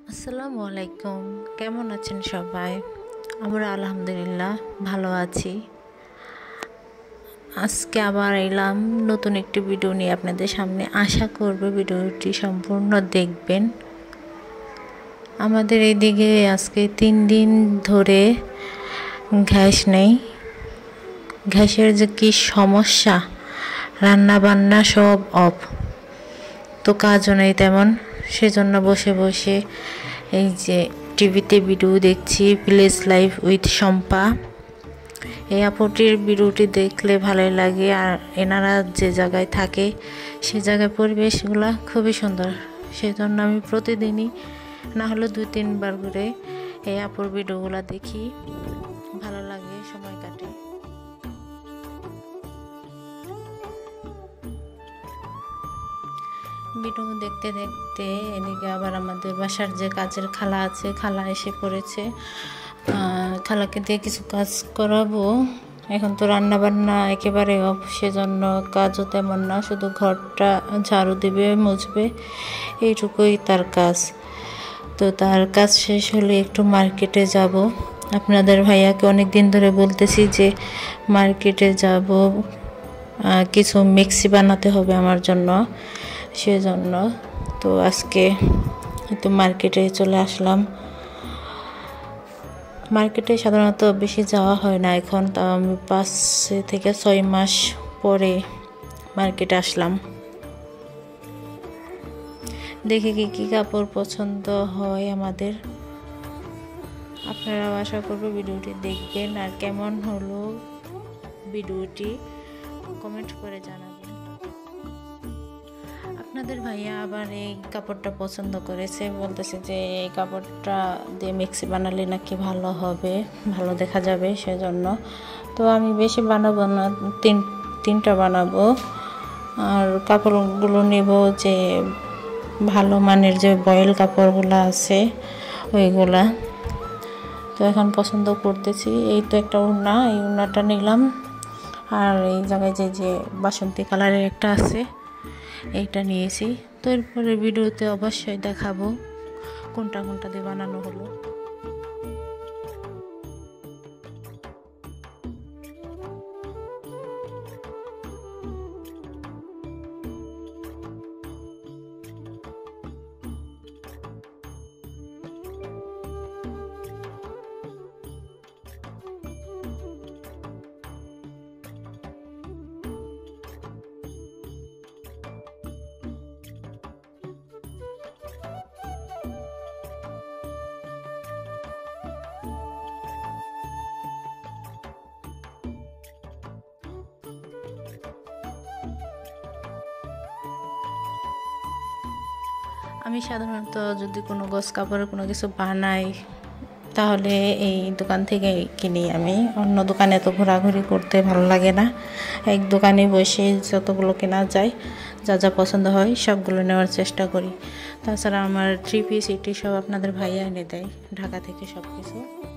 আসসালামু আলাইকুম। কেমন আছেন সবাই? আমরা আলহামদুলিল্লাহ ভালো আছি। আজকে আবার এলাম নতুন একটি ভিডিও নিয়ে আপনাদের সামনে। আশা করব ভিডিওটি সম্পূর্ণ দেখবেন। আমাদের এইদিকে আজকে 3 দিন ধরে গ্যাস নেই। গ্যাসের যে কি সমস্যা, রান্না বান্না সব অফ, তো কাজও নেই তেমন। সেজন্য বসে বসে এই যে টিভিতে ভিডিও দেখছি, ভিলেজ লাইফ উইথ শম্পা। এই আপুটির ভিডিওটি দেখলে ভালোই লাগে। আর এনারা যে জায়গায় থাকে সে জায়গায় পরিবেশগুলো খুবই সুন্দর। সেজন্য আমি প্রতিদিনই না হলে 2-3 বার করে এই আপুর ভিডিওগুলো দেখি, ভালো লাগে, সময় কাটে। ভিডিও দেখতে দেখতে এদিকে আবার আমাদের বাসার যে কাজের খালা আছে, খালা এসে পড়েছে। খালাকে দিয়ে কিছু কাজ করাবো। এখন তো রান্না বান্না একেবারে অফ, সেজন্য কাজও তেমন না, শুধু ঘরটা ঝাড়ু দিবে, মুছবে, এইটুকুই তার কাজ। তো তার কাজ শেষ হলে একটু মার্কেটে যাব। আপনাদের ভাইয়াকে অনেক দিন ধরে বলতেছি যে মার্কেটে যাব, কিছু মিক্সি বানাতে হবে আমার জন্য, সেজন্য। তো আজকে একটু মার্কেটে চলে আসলাম। মার্কেটে সাধারণত বেশি যাওয়া হয় না এখন, তাও আমি 5 থেকে 6 মাস পরে মার্কেটে আসলাম। দেখে কি কাপড় পছন্দ হয় আমাদের। আপনারাও আশা করব ভিডিওটি দেখবেন, আর কেমন হলো ভিডিওটি কমেন্ট করে জানাবেন। আপনাদের ভাইয়া আবার এই কাপড়টা পছন্দ করেছে, বলতেছে যে এই কাপড়টা দিয়ে মিক্সি বানালে নাকি ভালো হবে, ভালো দেখা যাবে, সেজন্য। তো আমি বেশি বানাবো না, তিনটা বানাবো। আর কাপড়গুলো নেব যে ভালো মানের যে বয়েল কাপড়গুলো আছে ওইগুলা। তো এখন পছন্দ করতেছি। এই তো একটা ওড়না, এই ওড়নাটা নিলাম। আর এই জায়গায় যে বাসন্তী কালারের একটা আছে, এইটা নিয়েছি। তো এরপরে ভিডিওতে অবশ্যই দেখাবো কোনটা কোনটা দিয়ে বানানো হলো। আমি সাধারণত যদি কোনো গস কাপড়ের কোনো কিছু বানাই তাহলে এই দোকান থেকে কিনি। আমি অন্য দোকানে তো ঘোরাঘুরি করতে ভালো লাগে না। এক দোকানে বসে যতগুলো কেনা যায়, যা যা পছন্দ হয় সবগুলো নেওয়ার চেষ্টা করি। তাছাড়া আমার 3 পিস এটি সব আপনাদের ভাইয়া এনে দেয় ঢাকা থেকে সব কিছু।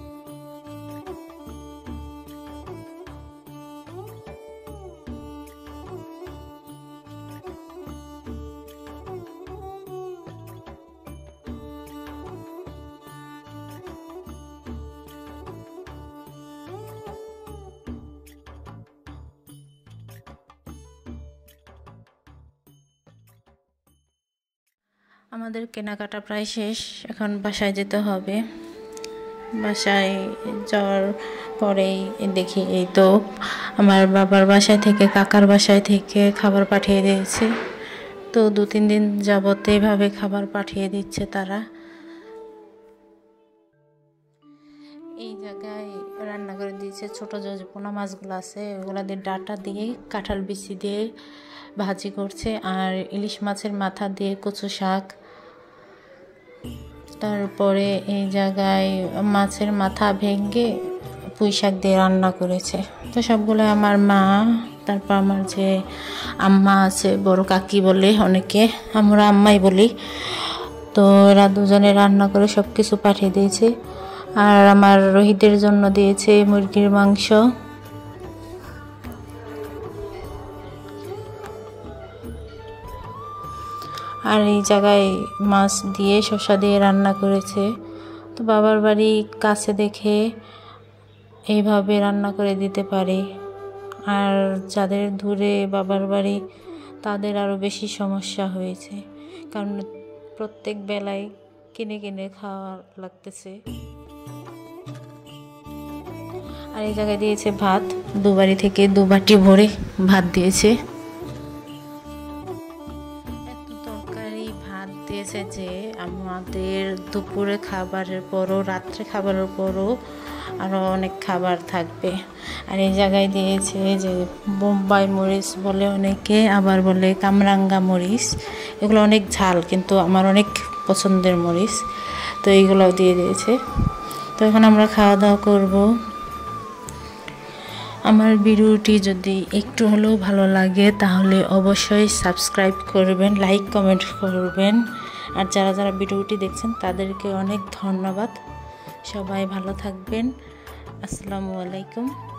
আমাদের কেনাকাটা প্রায় শেষ, এখন বাসায় যেতে হবে। বাসায় যাওয়ার পরেই দেখি এই তো আমার বাবার বাসায় থেকে, কাকার বাসায় থেকে খাবার পাঠিয়ে দিয়েছে। তো 2-3 দিন যাবত এভাবে খাবার পাঠিয়ে দিচ্ছে তারা। এই জায়গায় রান্না করে দিয়েছে ছোট যে পোনা মাছগুলো আছে ওগুলো দিয়ে ডাটা দিয়ে কাঁঠাল বিচি দিয়ে ভাজি করছে, আর ইলিশ মাছের মাথা দিয়ে কচু শাক। তারপরে এই জায়গায় মাছের মাথা ভেঙে পুঁই শাক দিয়ে রান্না করেছে। তো সবগুলো আমার মা, তারপর আমার যে আম্মা আছে, বড় কাকি বলে অনেকে, আমরা আম্মাই বলি। তো এরা দুজনে রান্না করে সব কিছু পাঠিয়ে দিয়েছে। আর আমার রোহিতের জন্য দিয়েছে মুরগির মাংস। আর এই জায়গায় মাছ দিয়ে শসা দিয়ে রান্না করেছে। তো বাবার বাড়ি কাছে দেখে এইভাবে রান্না করে দিতে পারি। আর যাদের দূরে বাবার বাড়ি তাদের আরও বেশি সমস্যা হয়েছে, কারণ প্রত্যেক বেলায় কিনে কিনে খাওয়া লাগতেছে। আর এই জায়গায় দিয়েছে ভাত, দুবারি থেকে 2 বাটি ভরে ভাত দিয়েছে। এত তরকারি ভাত দিয়েছে যে আমাদের দুপুরে খাবারের পরও, রাত্রে খাবারের পরও আরও অনেক খাবার থাকবে। আর এই জায়গায় দিয়েছে যে বোম্বাই মরিচ বলে অনেকে, আবার বলে কামরাঙ্গা মরিচ। এগুলো অনেক ঝাল, কিন্তু আমার অনেক পছন্দের মরিচ, তো এইগুলোও দিয়ে দিয়েছে। তো এখন আমরা খাওয়া দাওয়া করব। আমার ভিডিওটি যদি একটু হলেও ভালো লাগে তাহলে অবশ্যই সাবস্ক্রাইব করবেন, লাইক কমেন্ট করবেন। আর যারা যারা ভিডিওটি দেখছেন তাদেরকে অনেক ধন্যবাদ। সবাই ভালো থাকবেন। আসসালামু আলাইকুম।